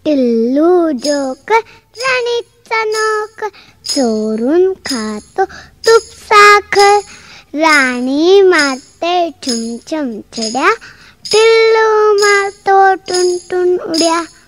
Tillu joker राणीचा नोकर, चोरून खातो तूप साखर. राणी मारते छुम छुम छड्या, टिल्लू मारतो टुन टुन उड्या.